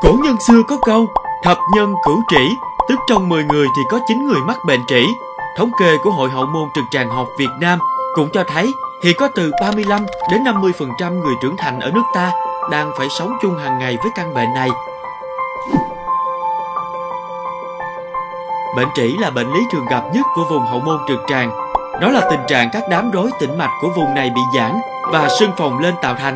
Cổ nhân xưa có câu thập nhân cửu trĩ, tức trong 10 người thì có 9 người mắc bệnh trĩ. Thống kê của Hội Hậu môn trực tràng học Việt Nam cũng cho thấy hiện có từ 35 đến 50% người trưởng thành ở nước ta đang phải sống chung hàng ngày với căn bệnh này. Bệnh trĩ là bệnh lý thường gặp nhất của vùng hậu môn trực tràng. Nó là tình trạng các đám rối tĩnh mạch của vùng này bị giãn và sưng phồng lên tạo thành.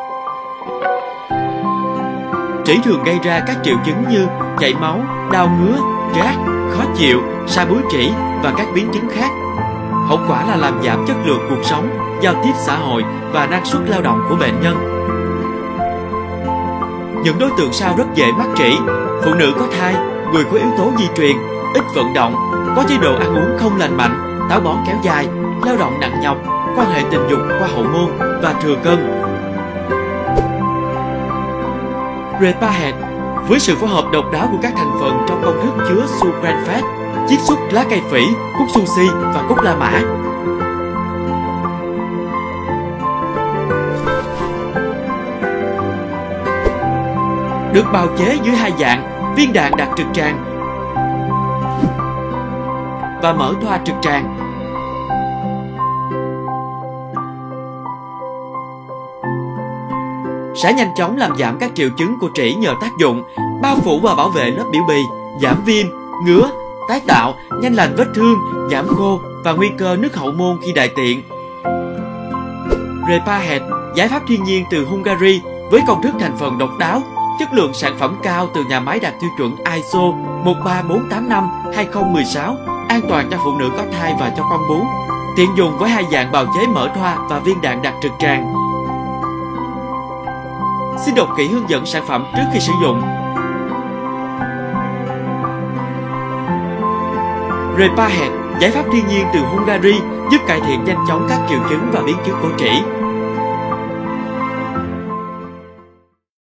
Trĩ thường gây ra các triệu chứng như chảy máu, đau ngứa, rát, khó chịu, sa búi trĩ và các biến chứng khác. Hậu quả là làm giảm chất lượng cuộc sống, giao tiếp xã hội và năng suất lao động của bệnh nhân. Những đối tượng sau rất dễ mắc trĩ: phụ nữ có thai, người có yếu tố di truyền, ít vận động, có chế độ ăn uống không lành mạnh, táo bón kéo dài, lao động nặng nhọc, quan hệ tình dục qua hậu môn và thừa cân. Repahet với sự phối hợp độc đáo của các thành phần trong công thức chứa sucranfat, chiết xuất lá cây phỉ, cúc sushi và cúc La Mã. Được bào chế dưới hai dạng: viên đạn đặc trực tràng và mỡ thoa trực tràng. Sẽ nhanh chóng làm giảm các triệu chứng của trĩ nhờ tác dụng bao phủ và bảo vệ lớp biểu bì, giảm viêm, ngứa, tái tạo, nhanh lành vết thương, giảm khô và nguy cơ nứt hậu môn khi đại tiện. Repahet, giải pháp thiên nhiên từ Hungary với công thức thành phần độc đáo, chất lượng sản phẩm cao từ nhà máy đạt tiêu chuẩn ISO 13485/2016, an toàn cho phụ nữ có thai và cho con bú. Tiện dùng với hai dạng bào chế mỡ thoa và viên đạn đặc trực tràng. Xin đọc kỹ hướng dẫn sản phẩm trước khi sử dụng. Repahet, giải pháp thiên nhiên từ Hungary giúp cải thiện nhanh chóng các triệu chứng và biến chứng của trĩ.